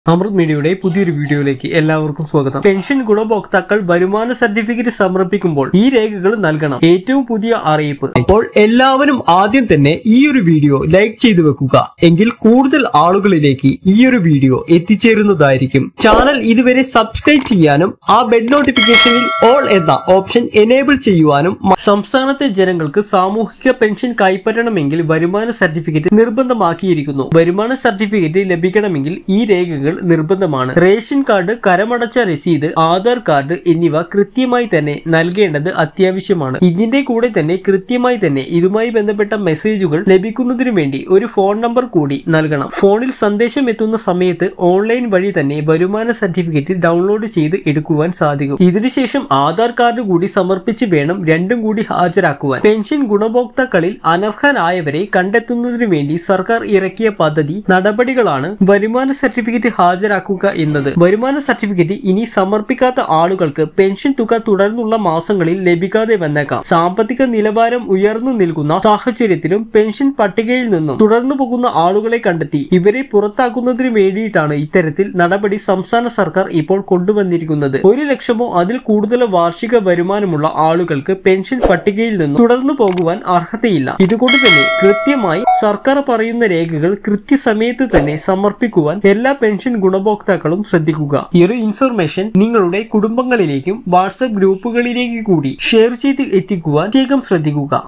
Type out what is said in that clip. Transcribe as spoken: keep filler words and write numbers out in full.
അമൃത് മീഡിയയുടെ പുതിയൊരു വീഡിയോയിലേക്ക് എല്ലാവർക്കും സ്വാഗതം. പെൻഷൻ ഗുണഭോക്താക്കൾ വരുമാന സർട്ടിഫിക്കറ്റ് സമർപ്പിക്കുമ്പോൾ ഈ രേഖകൾ നൽകണം. ഏറ്റവും പുതിയ അറിയിപ്പ്. അപ്പോൾ എല്ലാവരും ആദ്യം തന്നെ ഈ ഒരു വീഡിയോ ലൈക്ക് ചെയ്തു വെക്കുക. എങ്കിൽ കൂടുതൽ ആളുകളിലേക്ക് ഈ ഒരു വീഡിയോ എത്തിച്ചേരുന്നതായിരിക്കും. ചാനൽ ഇതുവരെ സബ്സ്ക്രൈബ് ചെയ്യാനും ആ ബെൽ നോട്ടിഫിക്കേഷനിൽ ഓൾ എന്ന ഓപ്ഷൻ എനേബിൾ ചെയ്യുവാനും സംസ്ഥാനത്തെ ജനങ്ങൾക്ക് സാമൂഹിക പെൻഷൻ കൈപ്പറ്റണമെങ്കിൽ വരുമാന സർട്ടിഫിക്കറ്റ് നിർബന്ധമാക്കിയിരിക്കുന്നു. വരുമാന സർട്ടിഫിക്കറ്റ് ലഭിക്കണമെങ്കിൽ ഈ രേഖകൾ നിർബന്ധമാണ്. റേഷൻ കാർഡ്, കരമടച്ച രസീത്, ആധാർ കാർഡ് എന്നിവ കൃത്യമായി തന്നെ നൽകേണ്ടത് അത്യാവശ്യമാണ്. ഇതിന്റെ കൂടെ തന്നെ കൃത്യമായി തന്നെ ഇതുമായി ബന്ധപ്പെട്ട മെസ്സേജുകൾ ലഭിക്കുന്നതിനു വേണ്ടി ഒരു ഫോൺ നമ്പർ കൂടി നൽകണം. ഫോണിൽ സന്ദേശം എത്തുന്ന സമയത്ത് ഓൺലൈൻ വഴി തന്നെ വരുമാന സർട്ടിഫിക്കറ്റ് ഡൗൺലോഡ് ചെയ്ത് എടുക്കുവാൻ സാധിക്കും. ഇതിനുശേഷം ആധാർ കാർഡ് കൂടി സമർപ്പിച്ച് വേണം രണ്ടും കൂടി ഹാജരാക്കുവാൻ. പെൻഷൻ ഗുണഭോക്താക്കളിൽ അനർഹരായവരെ കണ്ടെത്തുന്നതിനു വേണ്ടി സർക്കാർ ഇറക്കിയ പദ്ധതി നടപടികളാണ് വരുമാന സർട്ടിഫിക്കറ്റ് ഹാജരാക്കുക എന്നത്. വരുമാന സർട്ടിഫിക്കറ്റ് ഇനി സമർപ്പിക്കാത്ത ആളുകൾക്ക് പെൻഷൻ തുക തുടർന്നുള്ള മാസങ്ങളിൽ ലഭിക്കാതെ വന്നേക്കാം. സാമ്പത്തിക നിലവാരം ഉയർന്നു നിൽക്കുന്ന സാഹചര്യത്തിലും പെൻഷൻ പട്ടികയിൽ നിന്നും തുടർന്നു പോകുന്ന ആളുകളെ കണ്ടെത്തി ഇവരെ പുറത്താക്കുന്നതിന് വേണ്ടിയിട്ടാണ് ഇത്തരത്തിൽ നടപടി സംസ്ഥാന സർക്കാർ ഇപ്പോൾ കൊണ്ടുവന്നിരിക്കുന്നത്. ഒരു ലക്ഷമോ അതിൽ കൂടുതലോ വാർഷിക വരുമാനമുള്ള ആളുകൾക്ക് പെൻഷൻ പട്ടികയിൽ നിന്നും തുടർന്നു പോകുവാൻ അർഹതയില്ല. ഇതുകൊണ്ട് തന്നെ കൃത്യമായി സർക്കാർ പറയുന്ന രേഖകൾ കൃത്യസമയത്ത് തന്നെ സമർപ്പിക്കുവാൻ എല്ലാ പെൻഷൻ ഗുണഭോക്താക്കളും ശ്രദ്ധിക്കുക. ഈ ഒരു ഇൻഫർമേഷൻ നിങ്ങളുടെ കുടുംബങ്ങളിലേക്കും വാട്സ്ആപ്പ് ഗ്രൂപ്പുകളിലേക്ക് കൂടി ഷെയർ ചെയ്ത് എത്തിക്കുവാൻ പ്രത്യേകം ശ്രദ്ധിക്കുക.